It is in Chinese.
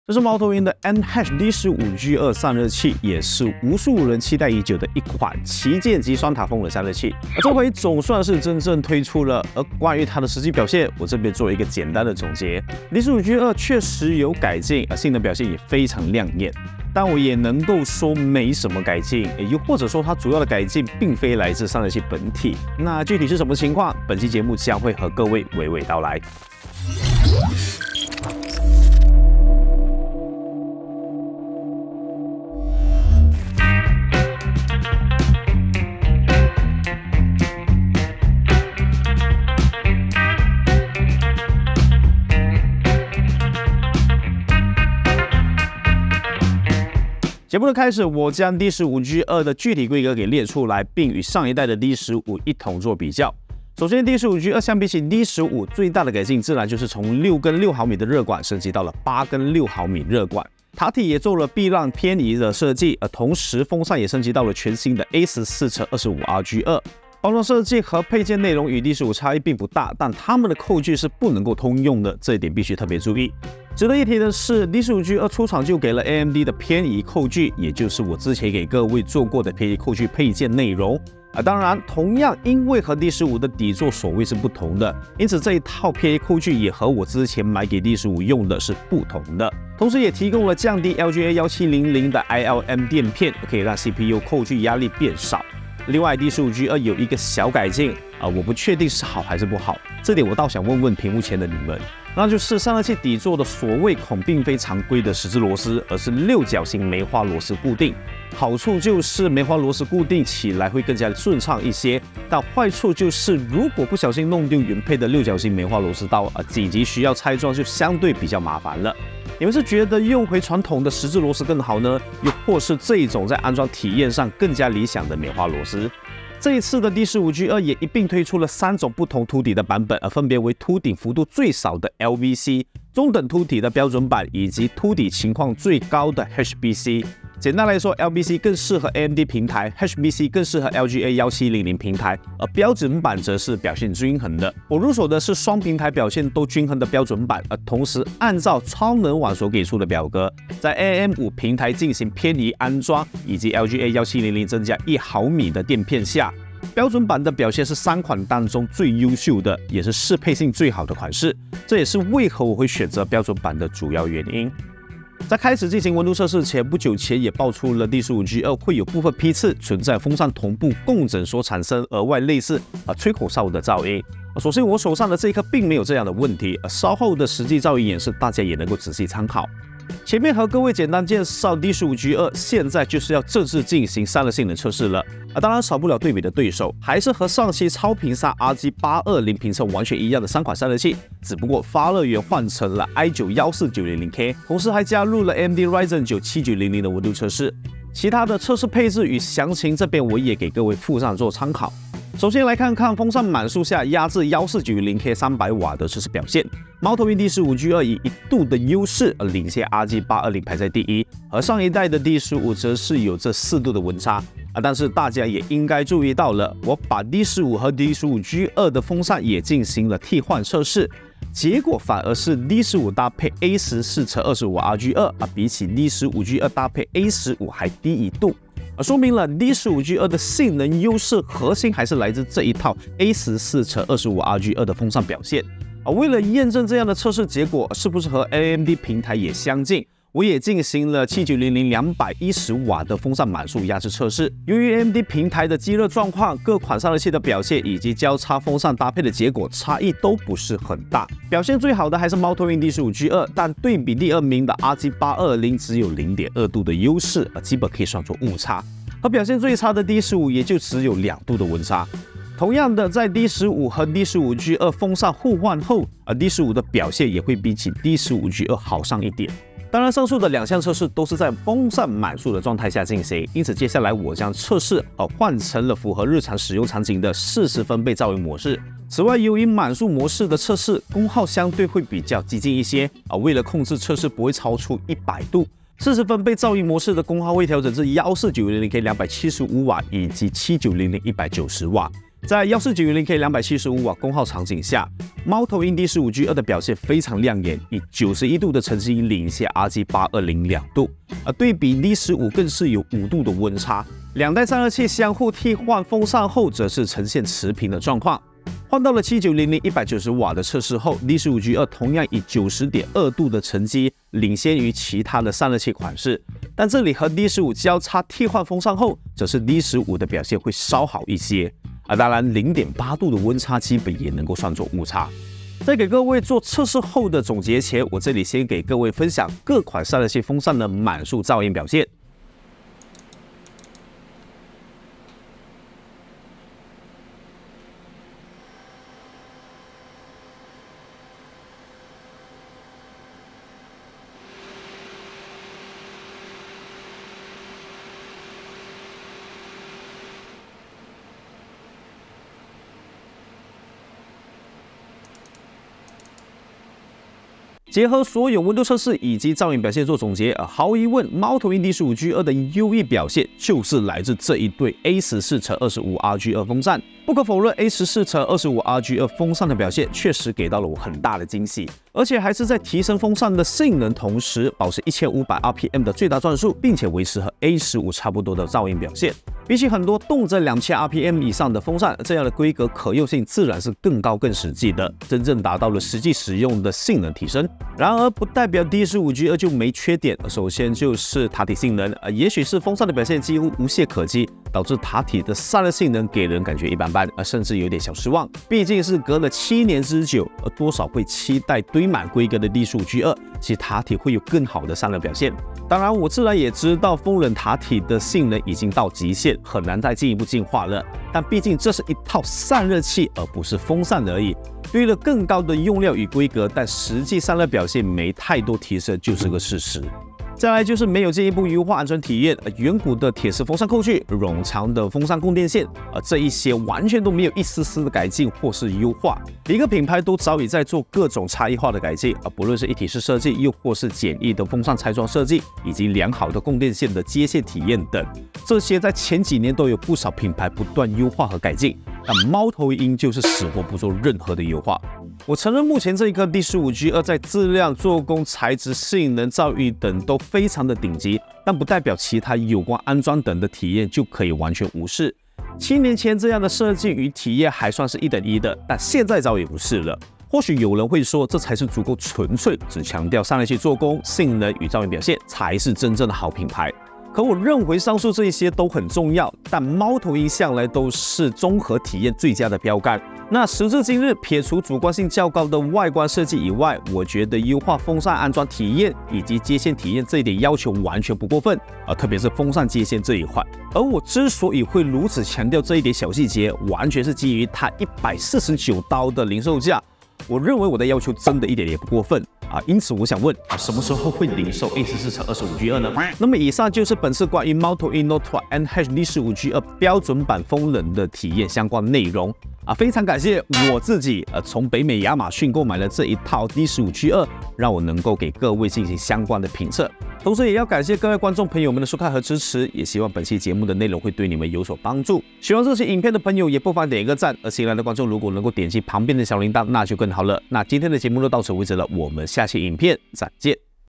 这是猫头鹰的 N-D15G2 散热器，也是无数人期待已久的一款旗舰级双塔风的散热器。这回总算是真正推出了，而关于它的实际表现，我这边做了一个简单的总结。D15G2 确实有改进，性能表现也非常亮眼，但我也能够说没什么改进，又或者说它主要的改进并非来自散热器本体。那具体是什么情况？本期节目将会和各位娓娓道来。节目的开始，我将 D15G2 的具体规格给列出来，并与上一代的 D15 一同做比较。首先 ，D15G2 相比起 D15 最大的改进，自然就是从6根6毫米的热管升级到了8根6毫米热管，塔体也做了避让偏移的设计，同时风扇也升级到了全新的 A14×25RG2。包装设计和配件内容与 D15 差异并不大，但它们的扣具是不能够通用的，这一点必须特别注意。值得一提的是 ，D15G2 出厂就给了 AMD 的偏移扣具，也就是我之前给各位做过的偏移扣具配件内容。当然，同样因为和 D15 的底座所谓是不同的，因此这一套偏移扣具也和我之前买给 D15 用的是不同的。同时也提供了降低 LGA 1700的 ILM 垫片，可以让 CPU 扣具压力变少。另外 ，D15G2 有一个小改进我不确定是好还是不好，这点我倒想问问屏幕前的你们，那就是散热器底座的所谓孔并非常规的十字螺丝，而是六角形梅花螺丝固定。好处就是梅花螺丝固定起来会更加顺畅一些，但坏处就是如果不小心弄丢原配的六角形梅花螺丝刀紧急需要拆装就相对比较麻烦了。你们是觉得用回传统的十字螺丝更好呢，又或是这一种在安装体验上更加理想的梅花螺丝？这一次的 D15G2 也一并推出了3种不同凸底的版本，分别为凸顶幅度最少的 LVC、中等凸体的标准版以及凸底情况最高的 HBC。简单来说 ，LBC 更适合 AMD 平台 ，HBC 更适合 LGA 1700平台，而标准版则是表现均衡的。我入手的是双平台表现都均衡的标准版，同时按照超能网所给出的表格，在 AM5 平台进行偏移安装，以及 LGA 1700增加1毫米的垫片下，标准版的表现是3款当中最优秀的，也是适配性最好的款式。这也是为何我会选择标准版的主要原因。在开始进行温度测试前，不久前也爆出了 D15G2 会有部分批次存在风扇同步共振所产生额外类似吹口哨的噪音。所幸我手上的这一颗并没有这样的问题，稍后的实际噪音演示大家也能够仔细参考。前面和各位简单介绍 D15G2， 现在就是要正式进行散热性能测试了。当然少不了对比的对手，还是和上期超频萨 RG820 评测完全一样的3款散热器，只不过发热源换成了 i9-14900K， 同时还加入了 AMD Ryzen 9 7900的温度测试。其他的测试配置与详情这边我也给各位附上做参考。首先来看看风扇满速下压制 14900K 300瓦的测试表现。猫头鹰 D15G2 以1度的优势领先 RG820 排在第一，而上一代的 D15 则是有这4度的温差。但是大家也应该注意到了，我把 D15 和 D15G2 的风扇也进行了替换测试，结果反而是 D15 搭配 A14×25RG2 比起 D15G2 搭配 A15 还低1度。说明了 D15G2 的性能优势核心还是来自这一套 A14×25RG2 的风扇表现。为了验证这样的测试结果是不是和 AMD 平台也相近，我也进行了7900 210瓦的风扇满速压制测试。由于 AMD 平台的积热状况、各款散热器的表现以及交叉风扇搭配的结果差异都不是很大，表现最好的还是猫头鹰 D15G2， 但对比第2名的 RG820 只有 0.2 度的优势，基本可以算作误差。和表现最差的 D15 也就只有2度的温差。同样的，在 D15 和 D15G2 风扇互换后，D15 的表现也会比起 D15G2 好上一点。当然，上述的2项测试都是在风扇满速的状态下进行，因此接下来我将测试换成了符合日常使用场景的40分贝噪音模式。此外，由于满速模式的测试功耗相对会比较激进一些为了控制测试不会超出100度。40分贝噪音模式的功耗会调整至14900K 275瓦以及7900 190瓦， 在14910K 275瓦功耗场景下，猫头鹰 D15G2 的表现非常亮眼，以91度的成绩领先 RG8202 度，而对比 D15 更是有5度的温差。两代散热器相互替换风扇后，则是呈现持平的状况。换到了7900 190瓦的测试后 ，D15G2 同样以90.2度的成绩领先于其他的散热器款式，但这里和 D15 交叉替换风扇后，则是 D15 的表现会稍好一些。当然 0.8 度的温差基本也能够算作误差。在给各位做测试后的总结前，我这里先给各位分享各款散热器风扇的满数噪音表现。结合所有温度测试以及噪音表现做总结，毫无疑问，猫头鹰 D15G2 的优异表现就是来自这一对 A14×25RG2 风扇。不可否认 ，A14×25RG2 风扇的表现确实给到了我很大的惊喜，而且还是在提升风扇的性能同时，保持1500 RPM 的最大转速，并且维持和 A15 差不多的噪音表现。比起很多动辄2000 RPM 以上的风扇，这样的规格可用性自然是更高更实际的，真正达到了实际使用的性能提升。然而，不代表 D15G2 就没缺点。首先就是塔体性能，也许是风扇的表现几乎无懈可击，导致塔体的散热性能给人感觉一般般，甚至有点小失望。毕竟是隔了7年之久，多少会期待堆满规格的 D15G2，其塔体会有更好的散热表现。当然，我自然也知道风冷塔体的性能已经到极限，很难再进一步进化了。但毕竟这是一套散热器，而不是风扇而已。对了更高的用料与规格，但实际散热表现没太多提升，就是个事实。再来就是没有进一步优化安全体验，远古的铁丝风扇扣具、冗长的风扇供电线，这一些完全都没有一丝丝的改进或是优化。一个品牌都早已在做各种差异化的改进，不论是一体式设计，又或是简易的风扇拆装设计，以及良好的供电线的接线体验等，这些在前几年都有不少品牌不断优化和改进，但猫头鹰就是死活不做任何的优化。我承认，目前这一颗 D15G2 在质量、做工、材质、性能、噪音等都非常的顶级，但不代表其他有关安装等的体验就可以完全无视。7年前这样的设计与体验还算是一等一的，但现在早已不是了。或许有人会说，这才是足够纯粹，只强调散热器做工、性能与噪音表现，才是真正的好品牌。可我认为上述这一些都很重要，但猫头鹰向来都是综合体验最佳的标杆。那时至今日，撇除主观性较高的外观设计以外，我觉得优化风扇安装体验以及接线体验这一点要求完全不过分，特别是风扇接线这一块。而我之所以会如此强调这一点小细节，完全是基于它149刀的零售价。我认为我的要求真的一点也不过分因此我想问什么时候会零售 A14×25G2 呢？那么以上就是本次关于猫头鹰 Note NH D15G2 标准版风冷的体验相关内容非常感谢我自己从北美亚马逊购买了这一套 D15G2，让我能够给各位进行相关的评测。同时也要感谢各位观众朋友们的收看和支持，也希望本期节目的内容会对你们有所帮助。喜欢这期影片的朋友也不妨点一个赞，而新来的观众如果能够点击旁边的小铃铛，那就更好了。那今天的节目就到此为止了，我们下期影片再见。